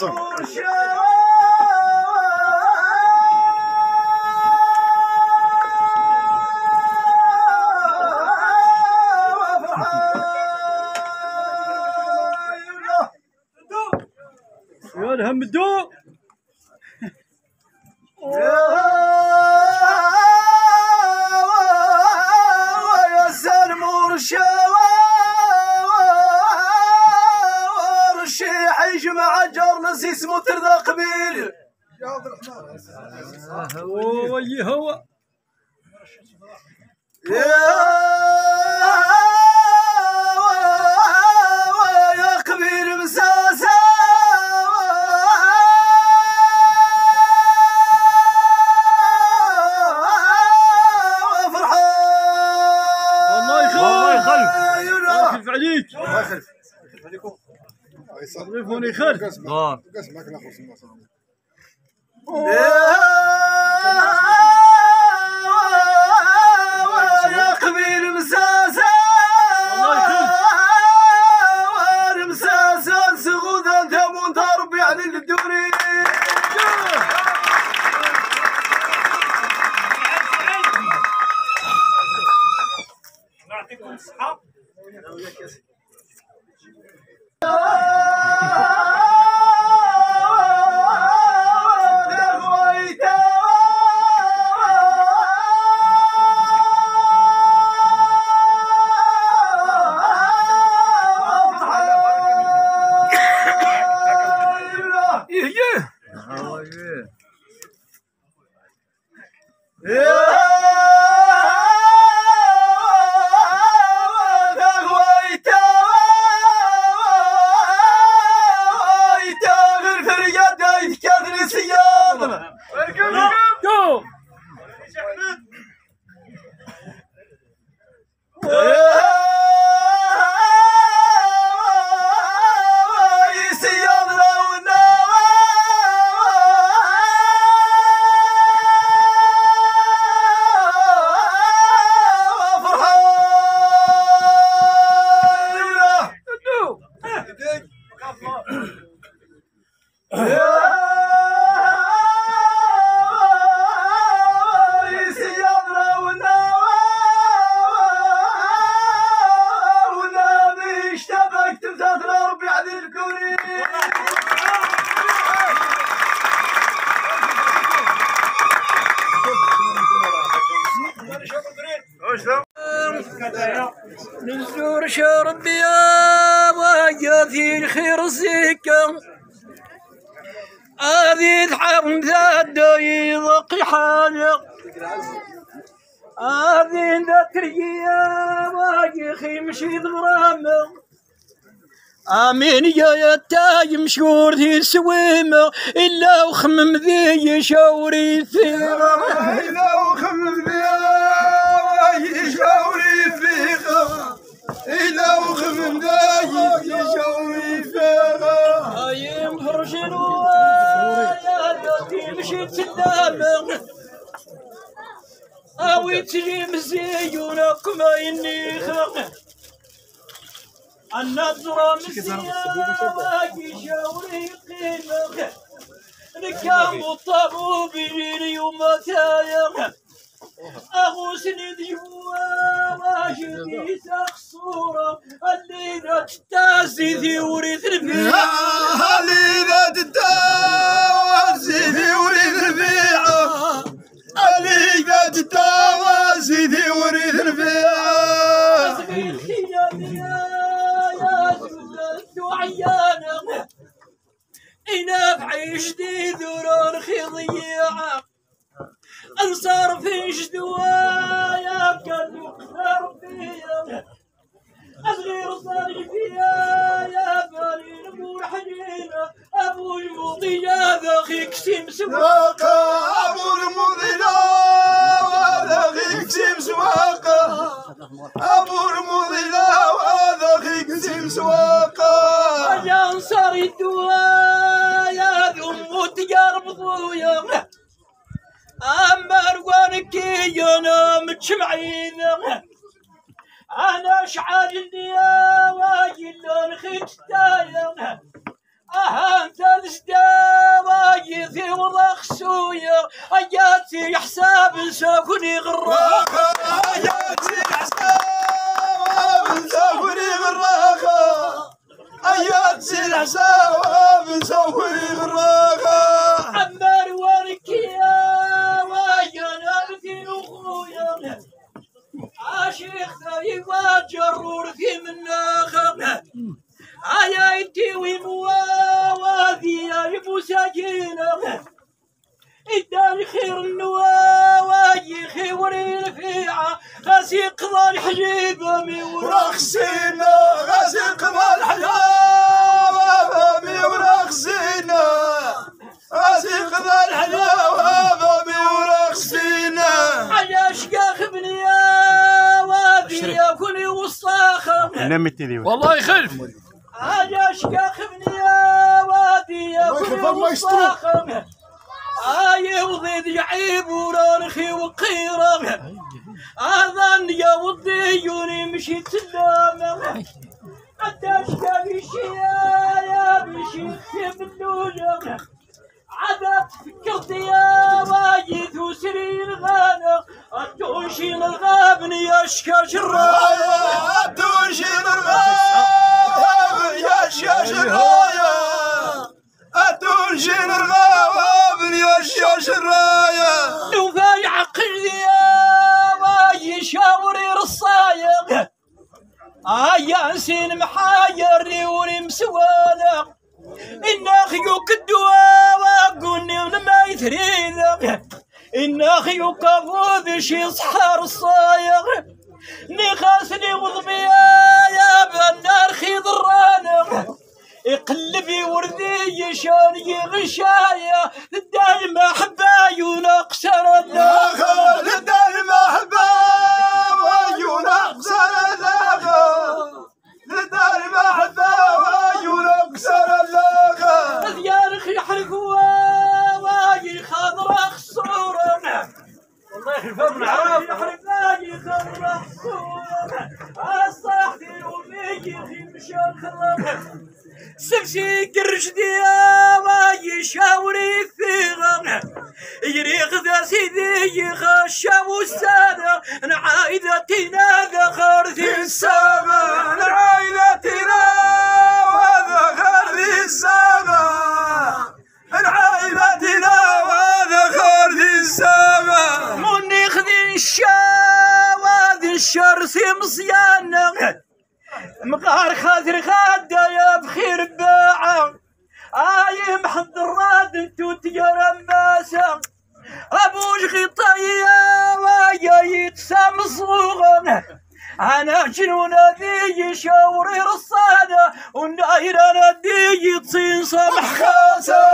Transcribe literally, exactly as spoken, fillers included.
الصوت. يا الهم الدو يا سلم ورشاوى ورشيح يجمع جرنس اسمه ترضى قبيل يا عبد الرحمن هو وي هو يا قبيل مساسا عليك الله يخلف عليكم صرفوني خلف اه قسمك ناخذ الناس يا قبيل مساسا مساسا سغودا ثمون تربي على الدوري يعطيكم الصحة نزور شرب يا وقفي الخير الزكا هذه الحرم ذا يضق حالق هذه ذكريا واقخي مشيد غرامه امين يا يتاي مشهور ذي سويمه الا وخمم ذي شوري ثيره الا وخمم ذي شوري ثيره الا وخمم ذي شوري ثيره ايم فرشلو يا دوتي مشيت سلامه اوي تجي مزيونكم اني خلق النظرة مسيا باقي شوري قيمة نكام الطابو بجيري ومتايا أغوسني ديوا واجدي سخصورة اللي تتاسي ثيوري ثربيع اللي تتاسي ثيوري ثربيع اللي تتاسي ثيوري ثربيع عيانة إنا بعيش دي ذرار خضيعة أنصار في جدوايا كان يقدر فيا أصغير صار فيا يا بالي نمور حنينة أبو المضي يا ذاخي كسيم سواقة أبو المضي لا ذاخي كسيم سواقة أبو المضي لا ذاخي كسيم سواقة يا أنصار الدوايا ذم تقربضوا يا أما أرقانك يا متشمعين أنا أشعل الديا واجل الختايا أها أنت الزدا سويا اياتي حساب ساكني غراخه اياتي حساب ساكني غراخه اياتي حساب ساكني غراخه عمار وركيا ويانا في اخويا عاشق ثايب جرور في مناخه عيايتي ومواذي يا ابو سكينه إداني خير النواوي خيوري الفيعة غاسي قضى الحجيب مي ورخصينا غاسي قضى الحجاب مي ورخصينا غاسي قضى الحجاب مي ورخصينا عياش كاخ بنيا وادي ياكل وصاخه والله يخلف عياش كاخ بنيا وادي ياكل وصاخه آي وضيد يعيب ورانخي وقيرة أذن يا وضيوني مشيت سلامة عداش كابي شيا يا بشي في اللولة عدت فكرت يا وايد وسري الغانا الدوشي الغابن يشكى شرايا الدوشي الغابن يشكى شرايا الدوشي الغابن يشكى شرايا وفاي عقل يا واي شاوري رصايا آيا سين محاير ورمسوانا إن أخيوك الدواء وقوني ونما يثرينا إن أخيوك أفوذ شي صحار الصايغ نخاسني وضبيا يا بنار خي ضرانا يقلبي وردي شاني غشايا دايما حباي ونقصر اللاغة دايما حباي ونقصر اللاغة دايما حباي ونقصر اللاغة ذيار خي حرقوا واي خضرا خصورنا والله يخلفها من عرب حرقاي خضرا خصورنا الصاحتي وبيجي خي مشان خضرا سمسي كرشدي واي شاوري فيغا يريخ ذا سيدي يخشى وسانا نعايدتنا ذا خارثي السما نعايدتنا وذا خارثي السما نعايدتنا وذا خارثي السما مني خذي الشاوذ الشرسي مصيانا مقهر خاطر خاده يا بخير باعه آي محضر راد انتو تجارة ماسة ابوش غطايا ويا يتسام صوغا انا جنون ذي شاوري رصانة والنايرة ذي تصين صبح خاسة